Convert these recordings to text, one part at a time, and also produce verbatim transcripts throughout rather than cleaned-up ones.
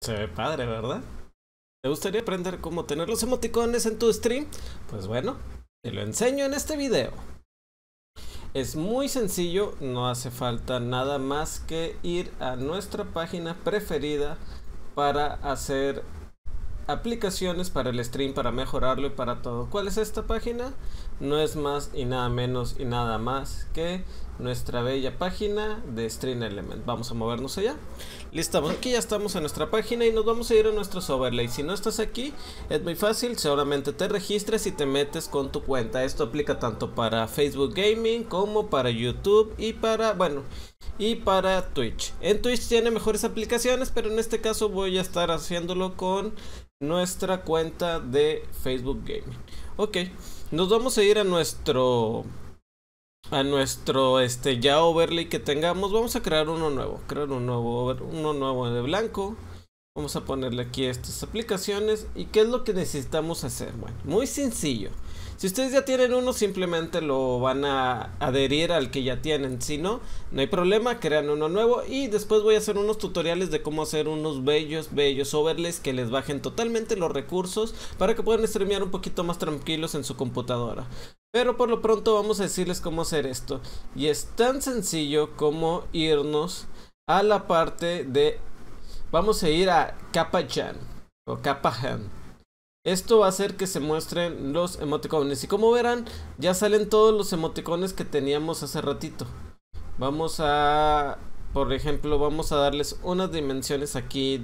Se ve padre, ¿verdad? ¿Te gustaría aprender cómo tener los emoticones en tu stream? Pues bueno, te lo enseño en este video. Es muy sencillo, no hace falta nada más que ir a nuestra página preferida para hacer aplicaciones para el stream, para mejorarlo y para todo. ¿Cuál es esta página? No es más y nada menos y nada más que nuestra bella página de StreamElements. Vamos a movernos allá. Listo, aquí ya estamos en nuestra página y nos vamos a ir a nuestros overlays. Si no estás aquí, es muy fácil, seguramente te registres y te metes con tu cuenta. Esto aplica tanto para Facebook Gaming como para YouTube y para, bueno, y para Twitch. En Twitch tiene mejores aplicaciones, pero en este caso voy a estar haciéndolo con nuestra cuenta de Facebook Gaming. Ok, nos vamos a ir a nuestro a nuestro este ya overlay que tengamos. Vamos a crear uno nuevo, crear un nuevo uno nuevo de blanco. Vamos a ponerle aquí estas aplicaciones. ¿Y qué es lo que necesitamos hacer? Bueno, muy sencillo. Si ustedes ya tienen uno, simplemente lo van a adherir al que ya tienen. Si no, no hay problema, crean uno nuevo. Y después voy a hacer unos tutoriales de cómo hacer unos bellos, bellos overlays que les bajen totalmente los recursos para que puedan streamear un poquito más tranquilos en su computadora. Pero por lo pronto vamos a decirles cómo hacer esto. Y es tan sencillo como irnos a la parte de... Vamos a ir a Capajan o Capajan. Esto va a hacer que se muestren los emoticones. Y como verán, ya salen todos los emoticones que teníamos hace ratito. Vamos a, por ejemplo, vamos a darles unas dimensiones aquí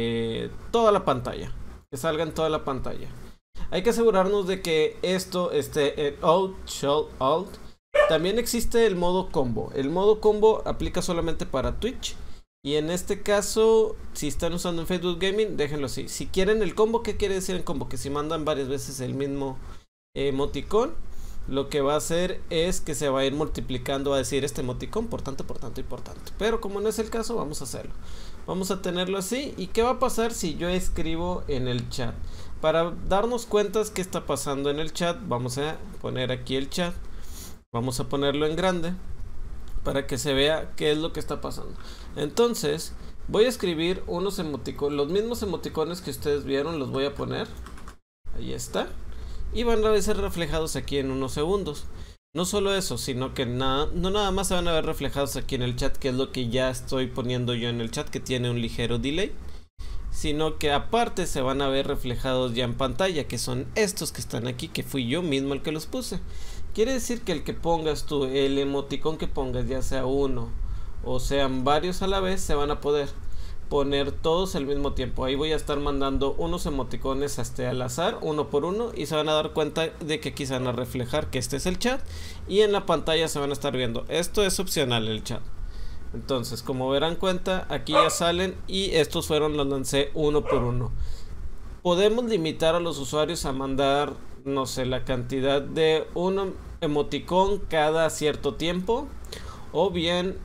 de toda la pantalla. Que salgan toda la pantalla. Hay que asegurarnos de que esto esté en Alt, Shield, Alt. También existe el modo combo. El modo combo aplica solamente para Twitch. Y en este caso, si están usando en Facebook Gaming, déjenlo así. Si quieren el combo, ¿qué quiere decir el combo? Que si mandan varias veces el mismo emoticón, lo que va a hacer es que se va a ir multiplicando, a decir este emoticón por tanto, por tanto y por tanto. Pero como no es el caso, vamos a hacerlo. Vamos a tenerlo así. ¿Y qué va a pasar si yo escribo en el chat? Para darnos cuenta qué está pasando en el chat, vamos a poner aquí el chat. Vamos a ponerlo en grande para que se vea qué es lo que está pasando. Entonces voy a escribir unos emoticones, los mismos emoticones que ustedes vieron, los voy a poner. Ahí está. Y van a ser reflejados aquí en unos segundos. No solo eso, sino que nada, no nada más se van a ver reflejados aquí en el chat, que es lo que ya estoy poniendo yo en el chat, que tiene un ligero delay, sino que aparte se van a ver reflejados ya en pantalla, que son estos que están aquí, que fui yo mismo el que los puse. Quiere decir que el que pongas tú, el emoticón que pongas, ya sea uno o sean varios a la vez, se van a poder poner todos al mismo tiempo. Ahí voy a estar mandando unos emoticones hasta al azar, uno por uno, y se van a dar cuenta de que aquí se van a reflejar que este es el chat y en la pantalla se van a estar viendo. Esto es opcional, el chat. Entonces, como verán cuenta, aquí ya salen y estos fueron, los lancé uno por uno. Podemos limitar a los usuarios a mandar, no sé, la cantidad de un emoticón cada cierto tiempo, o bien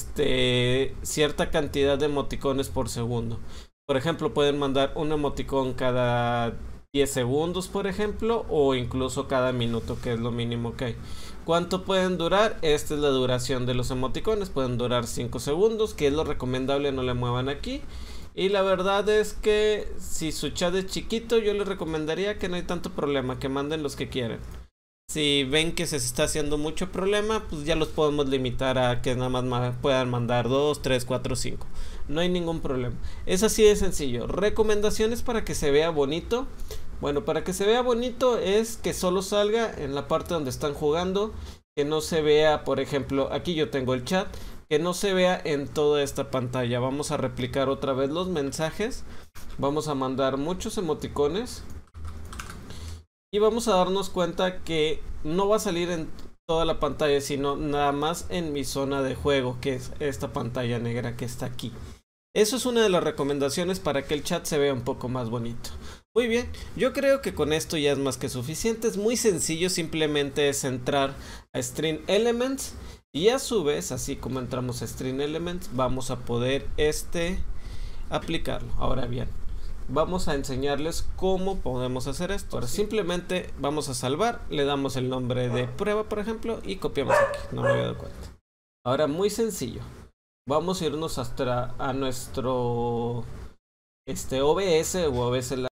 este cierta cantidad de emoticones por segundo. Por ejemplo, pueden mandar un emoticón cada diez segundos, por ejemplo, o incluso cada minuto, que es lo mínimo que hay. ¿Cuánto pueden durar? Esta es la duración de los emoticones. Pueden durar cinco segundos, que es lo recomendable, no le muevan aquí. Y la verdad es que si su chat es chiquito, yo les recomendaría que no hay tanto problema, que manden los que quieren. Si ven que se está haciendo mucho problema, pues ya los podemos limitar a que nada más puedan mandar dos, tres, cuatro, cinco. No hay ningún problema. Es así de sencillo. Recomendaciones para que se vea bonito. Bueno, para que se vea bonito es que solo salga en la parte donde están jugando. Que no se vea, por ejemplo, aquí yo tengo el chat. Que no se vea en toda esta pantalla. Vamos a replicar otra vez los mensajes. Vamos a mandar muchos emoticones. Y vamos a darnos cuenta que no va a salir en toda la pantalla, sino nada más en mi zona de juego, que es esta pantalla negra que está aquí. Eso es una de las recomendaciones para que el chat se vea un poco más bonito. Muy bien, yo creo que con esto ya es más que suficiente. Es muy sencillo, simplemente es entrar a StreamElements y a su vez, así como entramos a StreamElements, vamos a poder este aplicarlo. Ahora bien, vamos a enseñarles cómo podemos hacer esto. Ahora simplemente vamos a salvar, le damos el nombre de prueba, por ejemplo, y copiamos aquí. No me había dado cuenta. Ahora muy sencillo. Vamos a irnos hasta a nuestro este O B S o O B S Live